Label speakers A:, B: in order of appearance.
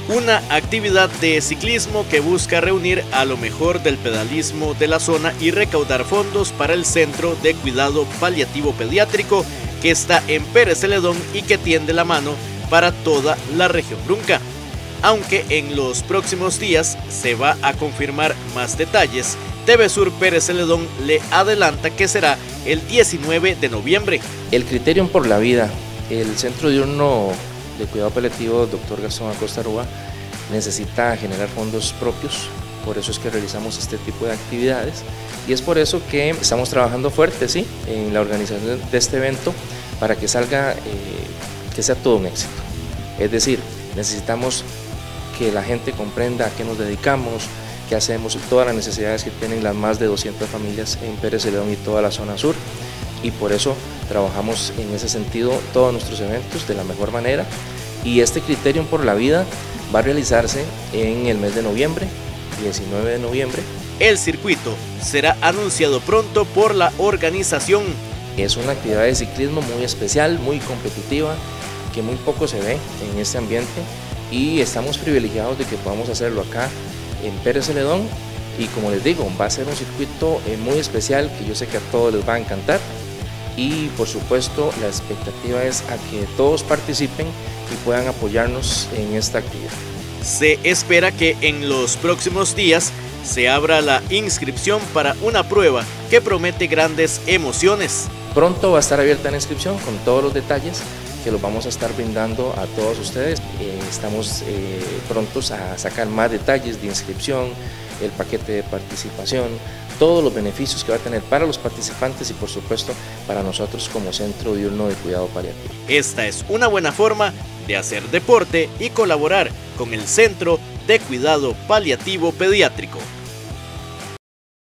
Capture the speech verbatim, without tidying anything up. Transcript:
A: una actividad de ciclismo que busca reunir a lo mejor del pedalismo de la zona y recaudar fondos para el Centro de Cuidado Paliativo Pediátrico que está en Pérez Celedón y que tiende la mano para toda la región Brunca. Aunque en los próximos días se va a confirmar más detalles, T V Sur Pérez Celedón le adelanta que será el diecinueve de noviembre.
B: El Criterium por la Vida, el Centro Diurno de Cuidado Paliativo doctor Gastón Acosta Rúa, necesita generar fondos propios, por eso es que realizamos este tipo de actividades y es por eso que estamos trabajando fuerte, ¿sí?, en la organización de este evento para que salga, eh, que sea todo un éxito. Es decir, necesitamos que la gente comprenda a qué nos dedicamos, qué hacemos y todas las necesidades que tienen las más de doscientas familias en Pérez Celedón y toda la zona sur, y por eso trabajamos en ese sentido todos nuestros eventos de la mejor manera, y este Criterium por la Vida va a realizarse en el mes de noviembre, diecinueve de noviembre.
A: El circuito será anunciado pronto por la organización.
B: Es una actividad de ciclismo muy especial, muy competitiva, que muy poco se ve en este ambiente y estamos privilegiados de que podamos hacerlo acá en Pérez Celedón, y como les digo, va a ser un circuito muy especial que yo sé que a todos les va a encantar. Y por supuesto la expectativa es a que todos participen y puedan apoyarnos en esta actividad.
A: Se espera que en los próximos días se abra la inscripción para una prueba que promete grandes emociones.
B: Pronto va a estar abierta la inscripción con todos los detalles que los vamos a estar brindando a todos ustedes. Eh, estamos eh, prontos a sacar más detalles de inscripción, el paquete de participación, todos los beneficios que va a tener para los participantes y por supuesto para nosotros como Centro Diurno de Cuidado Paliativo.
A: Esta es una buena forma de hacer deporte y colaborar con el Centro de Cuidado Paliativo Pediátrico.